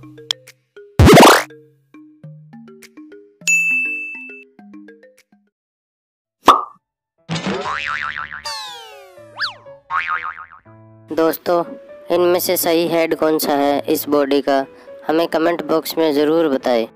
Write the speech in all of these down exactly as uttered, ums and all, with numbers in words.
दोस्तों, इनमें से सही हेड कौन सा है इस बॉडी का, हमें कमेंट बॉक्स में ज़रूर बताएं।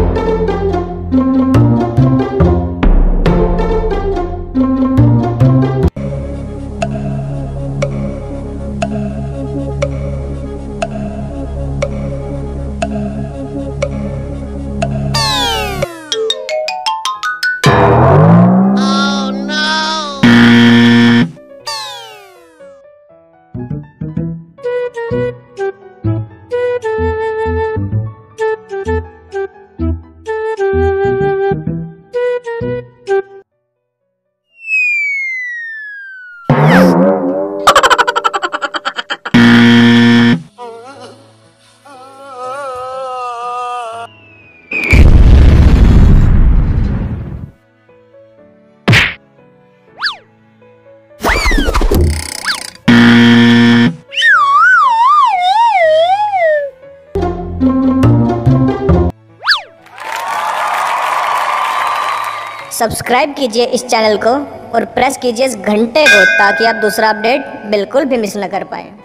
सब्सक्राइब कीजिए इस चैनल को और प्रेस कीजिए इस घंटे को ताकि आप दूसरा अपडेट बिल्कुल भी मिस न कर पाएँ।